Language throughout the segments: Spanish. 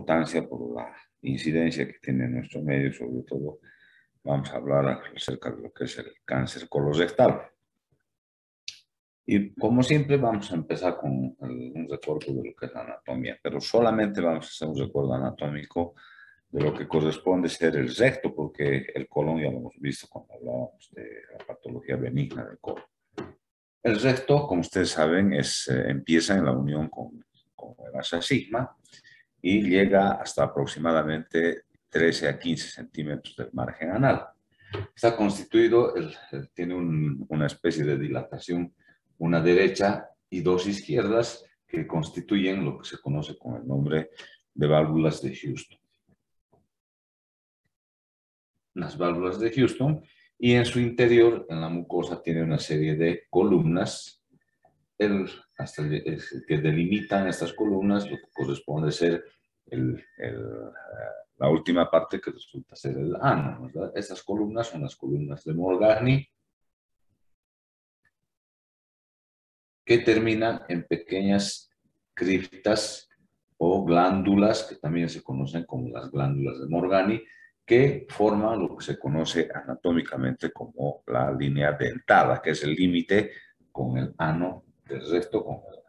importancia por la incidencia que tiene en nuestro medio. Sobre todo vamos a hablar acerca de lo que es el cáncer colorectal. Y como siempre vamos a empezar con un recuerdo de lo que es la anatomía, pero solamente vamos a hacer un recuerdo anatómico de lo que corresponde ser el recto, porque el colon ya lo hemos visto cuando hablábamos de la patología benigna del colon. El recto, como ustedes saben, empieza en la unión con el asa sigma y llega hasta aproximadamente 13 a 15 centímetros del margen anal. Está constituido, tiene una especie de dilatación, una derecha y dos izquierdas, que constituyen lo que se conoce con el nombre de válvulas de Houston. Las válvulas de Houston, y en su interior, en la mucosa, tiene una serie de columnas que delimitan estas columnas, lo que corresponde ser la última parte, que resulta ser el ano, ¿verdad? Estas columnas son las columnas de Morgani, que terminan en pequeñas criptas o glándulas, que también se conocen como las glándulas de Morgani, que forman lo que se conoce anatómicamente como la línea dentada, que es el límite con el ano del recto.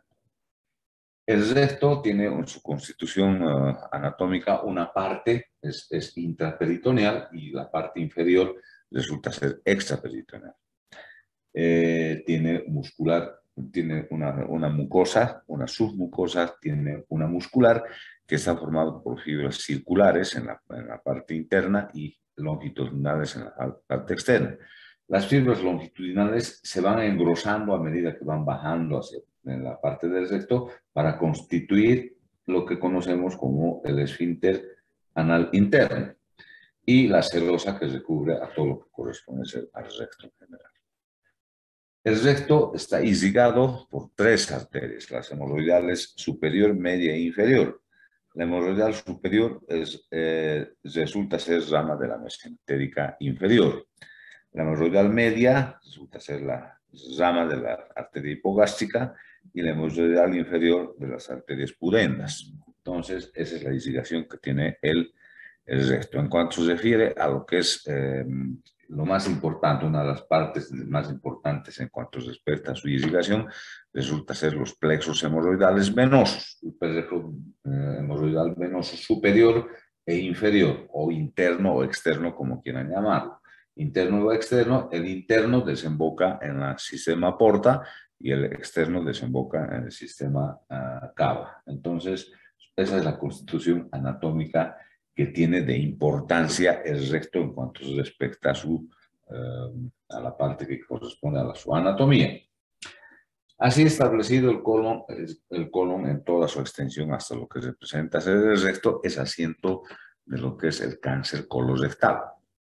El recto tiene en su constitución anatómica una parte es intraperitoneal y la parte inferior resulta ser extraperitoneal. Tiene una mucosa, una submucosa, tiene una muscular que está formada por fibras circulares en la parte interna y longitudinales en la parte externa. Las fibras longitudinales se van engrosando a medida que van bajando en la parte del recto para constituir lo que conocemos como el esfínter anal interno y la serosa que recubre a todo lo que corresponde al recto en general. El recto está irrigado por tres arterias, las hemorroidales superior, media e inferior. La hemorroidal superior resulta ser rama de la mesentérica inferior. La hemorroidal media resulta ser la rama de la arteria hipogástrica y la hemorroidal inferior de las arterias pudendas. Entonces, esa es la irrigación que tiene el recto. En cuanto se refiere a lo que es lo más importante, una de las partes más importantes en cuanto respecta a su irrigación, resulta ser los plexos hemorroidales venosos, el plexo hemorroidal venoso superior e inferior, o interno o externo, como quieran llamarlo. Interno o externo, el interno desemboca en el sistema porta y el externo desemboca en el sistema cava. Entonces, esa es la constitución anatómica que tiene de importancia el recto en cuanto respecta a la parte que corresponde a su anatomía. Así establecido el colon en toda su extensión hasta lo que representa ser el recto, es asiento de lo que es el cáncer colorectal.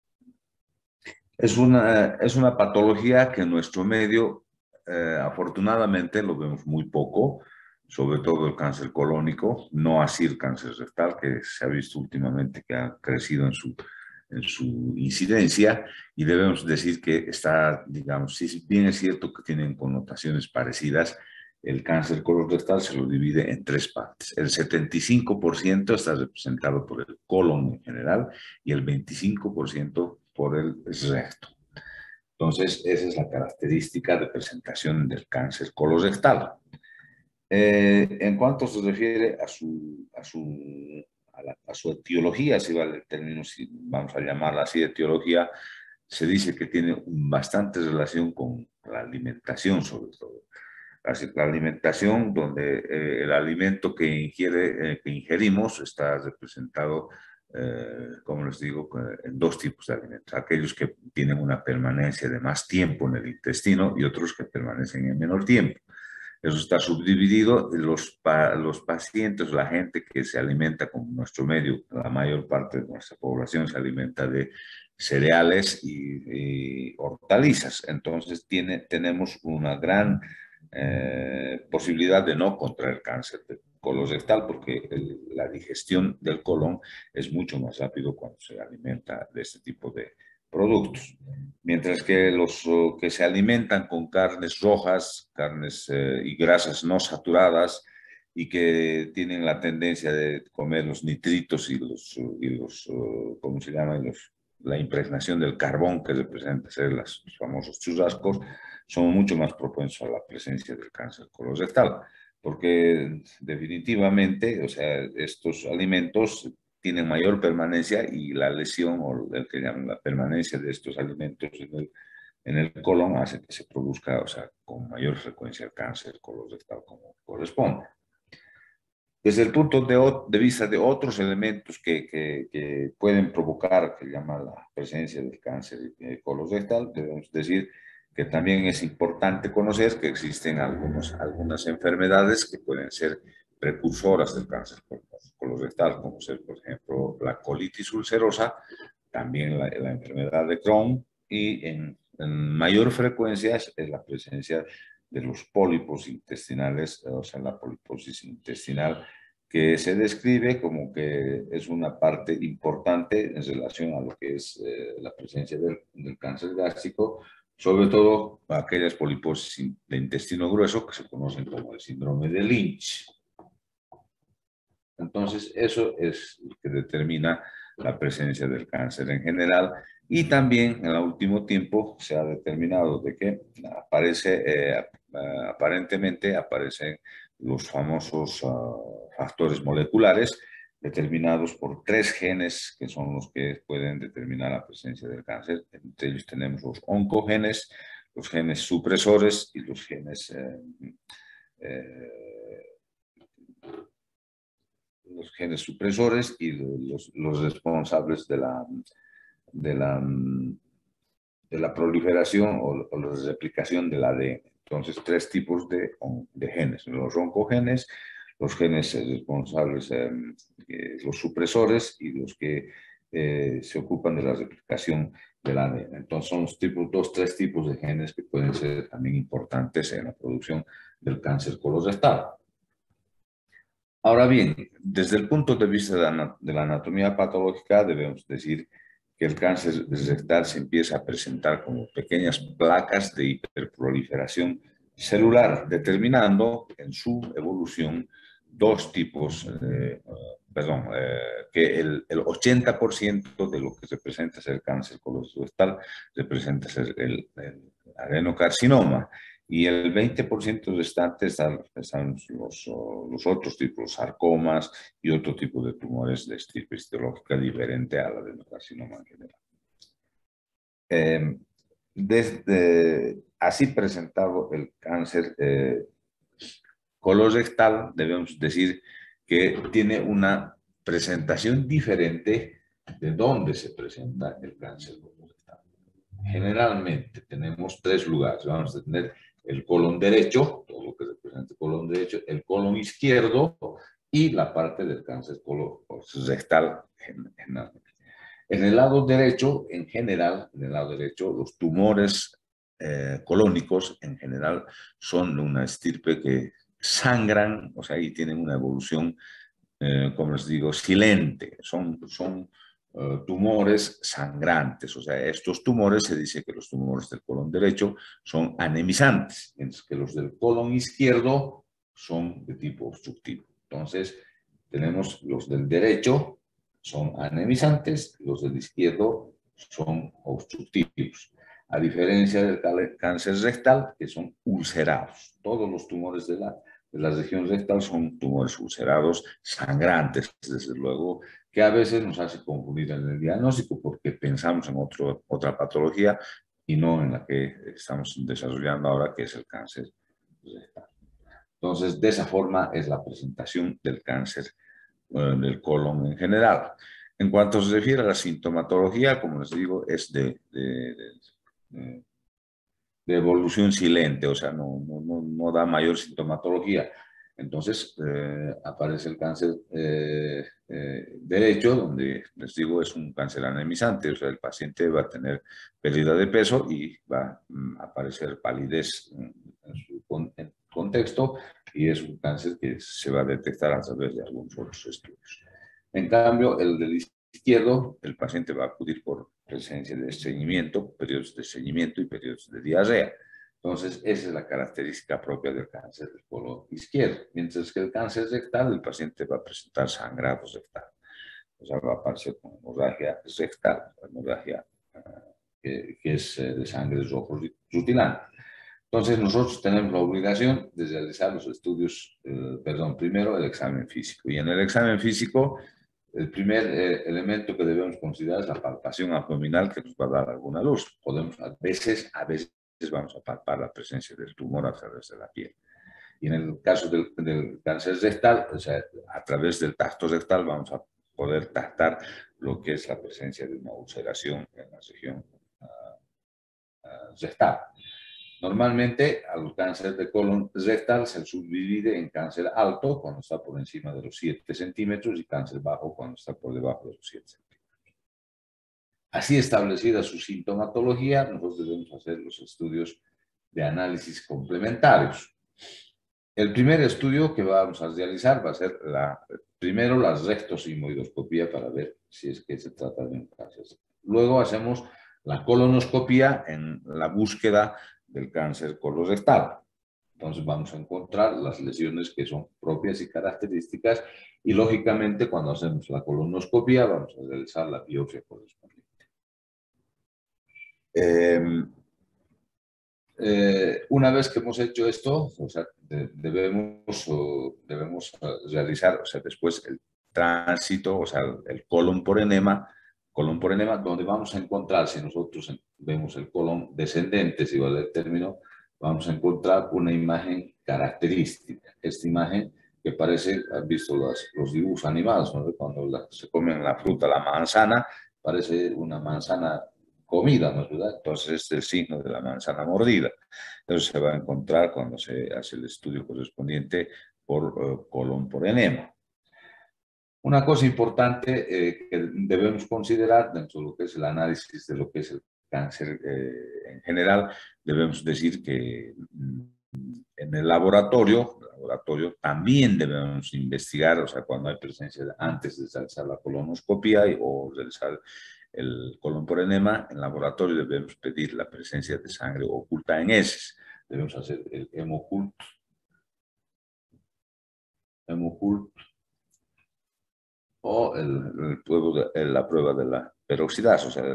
Es una patología que en nuestro medio, afortunadamente, lo vemos muy poco, sobre todo el cáncer colónico, no así el cáncer rectal, que se ha visto últimamente que ha crecido en su incidencia, y debemos decir que está, digamos, si bien es cierto que tienen connotaciones parecidas, el cáncer colorectal se lo divide en tres partes. El 75% está representado por el colon en general y el 25% por el recto. Entonces, esa es la característica de presentación del cáncer colorectal. En cuanto se refiere a su etiología, si vale el término, si vamos a llamarla así, etiología, se dice que tiene bastante relación con la alimentación, sobre todo. La alimentación, donde el alimento que ingerimos está representado, como les digo, en dos tipos de alimentos. Aquellos que tienen una permanencia de más tiempo en el intestino y otros que permanecen en menor tiempo. Eso está subdividido. Los pacientes, la gente que se alimenta con nuestro medio, la mayor parte de nuestra población se alimenta de cereales y hortalizas. Entonces tenemos una gran posibilidad de no contraer cáncer colorectal, porque la digestión del colon es mucho más rápido cuando se alimenta de este tipo de productos. Mientras que los que se alimentan con carnes rojas, carnes y grasas no saturadas, y que tienen la tendencia de comer los nitritos ¿cómo se llama? La impregnación del carbón que representa ser los famosos churrascos, son mucho más propensos a la presencia del cáncer colorectal, porque definitivamente, o sea, estos alimentos tienen mayor permanencia y la lesión o el que llaman la permanencia de estos alimentos en el colon hace que se produzca, o sea, con mayor frecuencia el cáncer colorectal como corresponde. Desde el punto de vista de otros elementos que pueden provocar, que llaman la presencia del cáncer colorectal, debemos decir que también es importante conocer que existen algunas enfermedades que pueden ser precursoras del cáncer colorectal, como ser, por ejemplo, la colitis ulcerosa, también la enfermedad de Crohn y en mayor frecuencia es la presencia de los pólipos intestinales, o sea, la poliposis intestinal, que se describe como que es una parte importante en relación a lo que es la presencia del cáncer gástrico, sobre todo aquellas poliposis de intestino grueso que se conocen como el síndrome de Lynch. Entonces, eso es lo que determina la presencia del cáncer en general. Y también en el último tiempo se ha determinado de que aparentemente aparecen los famosos factores moleculares determinados por 3 genes que son los que pueden determinar la presencia del cáncer. Entre ellos tenemos los oncogenes, los genes supresores y los genes supresores y los responsables de la, de la proliferación o la replicación del ADN. Entonces, 3 tipos de genes: los oncogenes, los genes responsables, los supresores y los que se ocupan de la replicación del ADN. Entonces, son los 3 tipos de genes que pueden ser también importantes en la producción del cáncer colorectal. Ahora bien, desde el punto de vista de la anatomía patológica, debemos decir que el cáncer rectal se empieza a presentar como pequeñas placas de hiperproliferación celular, determinando en su evolución 2 tipos, que el 80% de lo que representa ser cáncer colorectal representa ser el adenocarcinoma. Y el 20% restante están los otros tipos, sarcomas y otro tipo de tumores de estirpe histológica diferente a la adenocarcinoma en general. Así presentado el cáncer colorectal, debemos decir que tiene una presentación diferente de dónde se presenta el cáncer colorectal. Generalmente tenemos 3 lugares. Vamos a tener el colon derecho, todo lo que representa el colon derecho, el colon izquierdo y la parte del cáncer colorectal generalmente. En el lado derecho, en general, en el lado derecho, los tumores colónicos en general son una estirpe que sangran, o sea, y tienen una evolución, como les digo, silente. Son tumores sangrantes. O sea, estos tumores, se dice que los tumores del colon derecho son anemizantes, mientras que los del colon izquierdo son de tipo obstructivo. Entonces, tenemos los del derecho son anemizantes, los del izquierdo son obstructivos. A diferencia del cáncer rectal, que son ulcerados. Todos los tumores de la región rectal son tumores ulcerados, sangrantes, desde luego, que a veces nos hace confundir en el diagnóstico porque pensamos en otra patología y no en la que estamos desarrollando ahora, que es el cáncer rectal. Entonces, de esa forma es la presentación del cáncer del colon en general. En cuanto se refiere a la sintomatología, como les digo, es de evolución silente, o sea, no da mayor sintomatología. Entonces, aparece el cáncer derecho, donde les digo es un cáncer anemizante, o sea, el paciente va a tener pérdida de peso y va a aparecer palidez en su contexto, y es un cáncer que se va a detectar a través de algunos otros estudios. En cambio, el del izquierdo, el paciente va a acudir por presencia de estreñimiento, periodos de estreñimiento y periodos de diarrea. Entonces, esa es la característica propia del cáncer del colon izquierdo. Mientras que el cáncer rectal, el paciente va a presentar sangrado rectal. O sea, va a aparecer con hemorragia rectal, hemorragia que es de sangre rojo rutilante. Entonces, nosotros tenemos la obligación de realizar los estudios, primero el examen físico. Y en el examen físico, el primer elemento que debemos considerar es la palpación abdominal, que nos va a dar alguna luz. A veces vamos a palpar la presencia del tumor a través de la piel. Y en el caso del cáncer rectal, o sea, a través del tacto rectal vamos a poder tactar lo que es la presencia de una ulceración en la región rectal. Normalmente, al cáncer de colon rectal se subdivide en cáncer alto cuando está por encima de los 7 centímetros y cáncer bajo cuando está por debajo de los 7 centímetros. Así establecida su sintomatología, nosotros debemos hacer los estudios de análisis complementarios. El primer estudio que vamos a realizar va a ser primero la rectosigmoidoscopía para ver si es que se trata de un cáncer. Luego hacemos la colonoscopía en la búsqueda del cáncer colorectal. Entonces vamos a encontrar las lesiones que son propias y características y lógicamente cuando hacemos la colonoscopía vamos a realizar la biopsia correspondiente. Una vez que hemos hecho esto, o sea, debemos realizar, o sea, después el tránsito, o sea, el colon por enema, donde vamos a encontrar, si nosotros vemos el colon descendente, si vale el término, vamos a encontrar una imagen característica. Esta imagen que parece, has visto los dibujos animados, ¿no? Cuando se comen la fruta, la manzana, parece una manzana comida, ¿no es verdad? Entonces es el signo de la manzana mordida. Eso se va a encontrar cuando se hace el estudio correspondiente por colon por enema. Una cosa importante que debemos considerar dentro de lo que es el análisis de lo que es el cáncer en general, debemos decir que en el laboratorio también debemos investigar, o sea, cuando hay presencia antes de realizar la colonoscopia o realizar el colon por enema, en laboratorio debemos pedir la presencia de sangre oculta en heces. Debemos hacer el hemocult o la prueba de la peroxidasa, o sea,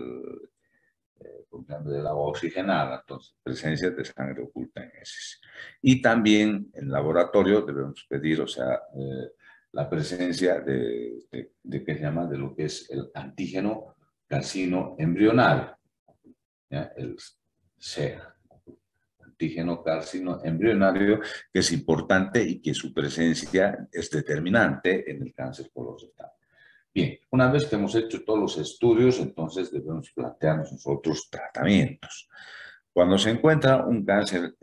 del agua oxigenada, entonces presencia de sangre oculta en heces. Y también en laboratorio debemos pedir, o sea, la presencia de ¿qué se llama? De lo que es el antígeno carcino embrionario, ¿ya? El CEA, antígeno carcino embrionario, que es importante y que su presencia es determinante en el cáncer colorectal. Bien, una vez que hemos hecho todos los estudios, entonces debemos plantearnos nosotros tratamientos. Cuando se encuentra un cáncer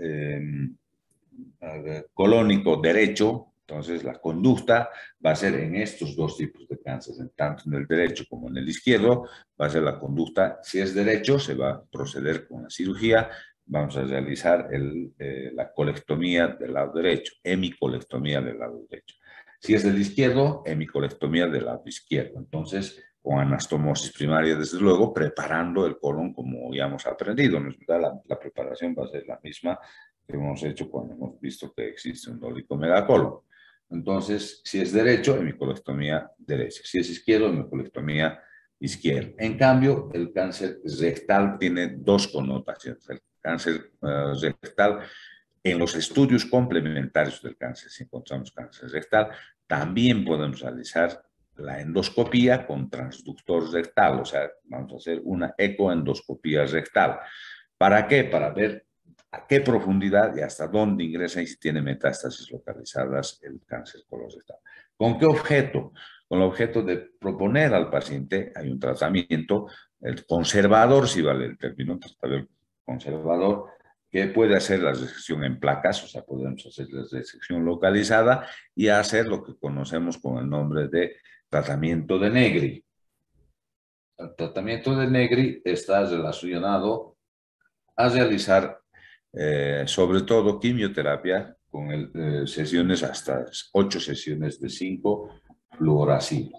colónico derecho, entonces la conducta va a ser en estos dos tipos de cáncer, tanto en el derecho como en el izquierdo, va a ser la conducta, si es derecho, se va a proceder con la cirugía, vamos a realizar la colectomía del lado derecho, hemicolectomía del lado derecho. Si es del izquierdo, hemicolectomía del lado izquierdo. Entonces, con anastomosis primaria, desde luego, preparando el colon como ya hemos aprendido, ¿no es verdad? La preparación va a ser la misma que hemos hecho cuando hemos visto que existe un dolicomegacolon. Entonces, si es derecho, hemicolectomía derecha. Si es izquierdo, hemicolectomía izquierda. En cambio, el cáncer rectal tiene dos connotaciones. El cáncer rectal, en los estudios complementarios del cáncer, si encontramos cáncer rectal, también podemos realizar la endoscopía con transductor rectal, o sea, vamos a hacer una ecoendoscopía rectal. ¿Para qué? Para ver a qué profundidad y hasta dónde ingresa y si tiene metástasis localizadas el cáncer colorectal. ¿Con qué objeto? Con el objeto de proponer al paciente, hay un tratamiento, el conservador, si vale el término, tratamiento conservador, que puede hacer la resección en placas, o sea, podemos hacer la resección localizada y hacer lo que conocemos con el nombre de tratamiento de Negri. El tratamiento de Negri está relacionado a realizar sobre todo quimioterapia con sesiones hasta 8 sesiones de 5-fluoracilo.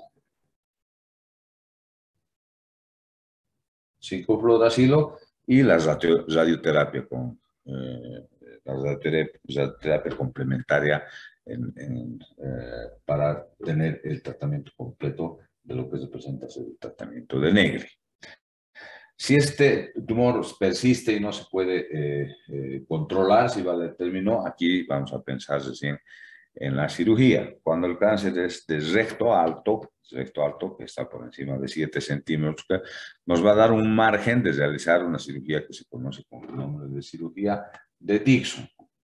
5-fluoracilo y la radioterapia con la radioterapia complementaria para tener el tratamiento completo de lo que representa ser el tratamiento de Negri. Si este tumor persiste y no se puede controlar, si vale el término, aquí vamos a pensar recién en la cirugía. Cuando el cáncer es de recto alto, que está por encima de 7 centímetros, nos va a dar un margen de realizar una cirugía que se conoce con el nombre de cirugía de Dixon.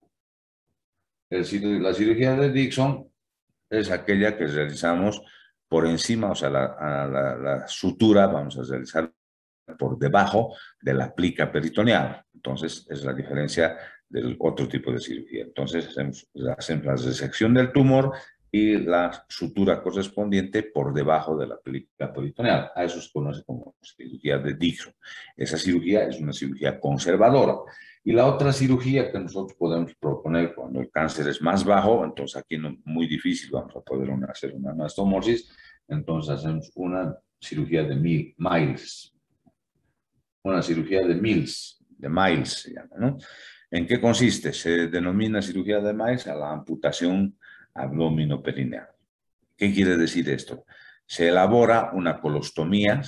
La cirugía de Dixon es aquella que realizamos por encima, o sea, la sutura vamos a realizar por debajo de la plica peritoneal. Entonces, es la diferencia del otro tipo de cirugía. Entonces, hacemos la resección del tumor y la sutura correspondiente por debajo de la plica peritoneal. A eso se conoce como cirugía de Dixon. Esa cirugía es una cirugía conservadora. Y la otra cirugía que nosotros podemos proponer cuando el cáncer es más bajo, entonces aquí no, muy difícil vamos a poder hacer una anastomosis, entonces hacemos una cirugía de Miles. Una cirugía de Miles se llama, ¿no? ¿En qué consiste? Se denomina cirugía de Miles a la amputación abdominoperineal. ¿Qué quiere decir esto? Se elabora una colostomía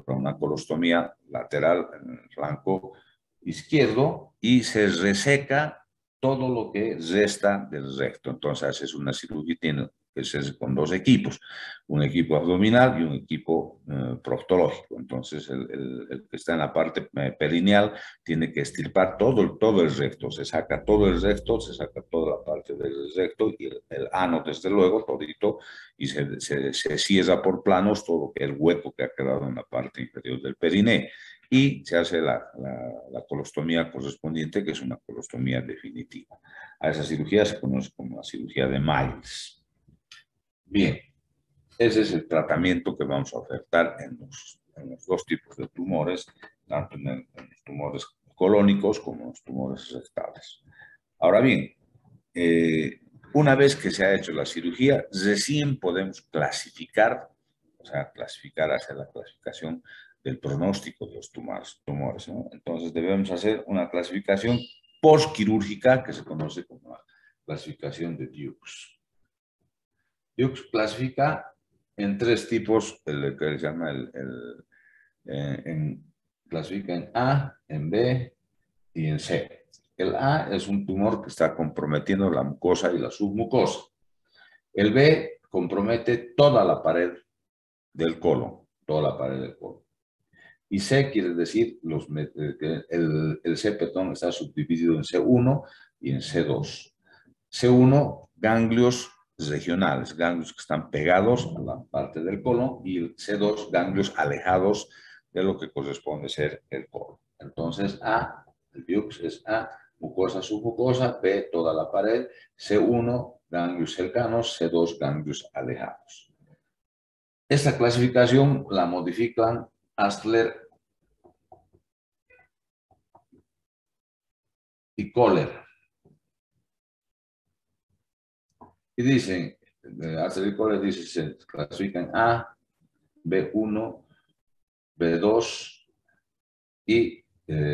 lateral en el flanco izquierdo y se reseca todo lo que resta del recto. Entonces es una cirugía que se hace con dos equipos, un equipo abdominal y un equipo proctológico. Entonces el que está en la parte perineal tiene que extirpar todo el recto, se saca todo el recto, se saca toda la parte del recto y el ano desde luego, todito, y se cierra por planos todo lo que el hueco que ha quedado en la parte inferior del periné y se hace la colostomía correspondiente, que es una colostomía definitiva. A esa cirugía se conoce como la cirugía de Miles. Bien, ese es el tratamiento que vamos a ofertar en los dos tipos de tumores, tanto en los tumores colónicos como en los tumores rectales. Ahora bien, una vez que se ha hecho la cirugía, recién podemos clasificar, o sea, hacia la clasificación del pronóstico de los tumores, ¿no? Entonces debemos hacer una clasificación postquirúrgica que se conoce como la clasificación de Dukes. Dukes clasifica en tres tipos, el que se llama clasifica en A, en B y en C. El A es un tumor que está comprometiendo la mucosa y la submucosa. El B compromete toda la pared del colon, toda la pared del colon. Y C quiere decir, el C, perdón, está subdividido en C1 y en C2. C1, ganglios regionales, ganglios que están pegados a la parte del colon, y el C2, ganglios alejados de lo que corresponde ser el colon. Entonces, A, el Dukes es A, mucosa, submucosa, B, toda la pared, C1, ganglios cercanos, C2, ganglios alejados. Esta clasificación la modifican Astler y Kohler. Y dicen, Astler y Kohler dicen, se clasifican A, B1, B2 y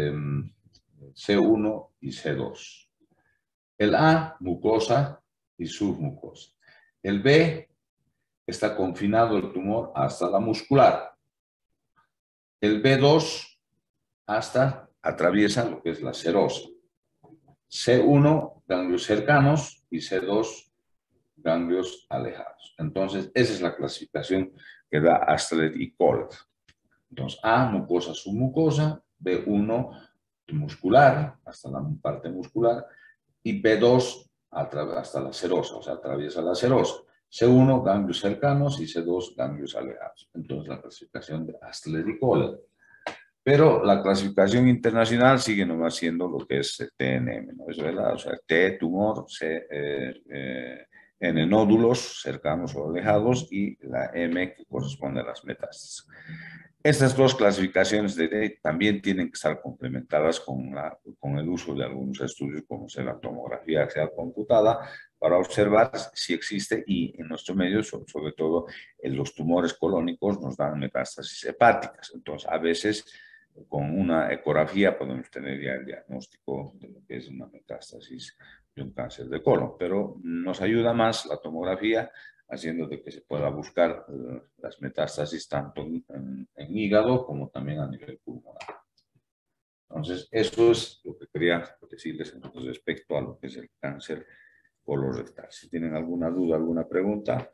C1 y C2. El A, mucosa y submucosa. El B, está confinado el tumor hasta la muscular. El B2 atraviesa lo que es la serosa. C1, ganglios cercanos, y C2, ganglios alejados. Entonces, esa es la clasificación que da Astler y Kohler. Entonces, A, mucosa, submucosa, B1, muscular, hasta la parte muscular, y B2 hasta la serosa, o sea, atraviesa la serosa. C1, ganglios cercanos, y C2, ganglios alejados. Entonces, la clasificación de Astler y Kohler. Pero la clasificación internacional sigue nomás siendo lo que es TNM, ¿no? Es verdad, o sea, T, tumor, C, N, nódulos cercanos o alejados, y la M, que corresponde a las metástasis. Estas dos clasificaciones también tienen que estar complementadas con el uso de algunos estudios, como es la tomografía axial computada, para observar si existe, y en nuestro medio, sobre todo, en los tumores colónicos nos dan metástasis hepáticas. Entonces, a veces con una ecografía podemos tener ya el diagnóstico de lo que es una metástasis de un cáncer de colon, pero nos ayuda más la tomografía haciendo de que se pueda buscar las metástasis tanto en hígado como también a nivel pulmonar. Entonces, eso es lo que quería decirles respecto a lo que es el cáncer colorectal. Si tienen alguna duda, alguna pregunta.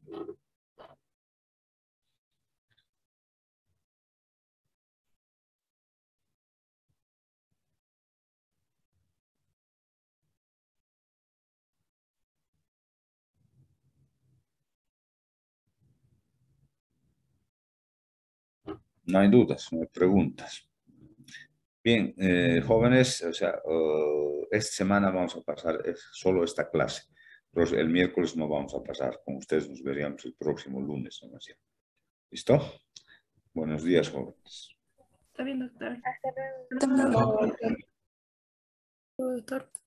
No hay dudas, no hay preguntas. Bien, jóvenes, o sea, esta semana vamos a pasar solo esta clase. Pero el miércoles no vamos a pasar con ustedes, nos veríamos el próximo lunes. ¿Listo? Buenos días, jóvenes. Está bien, doctor. Hasta luego. Doctor.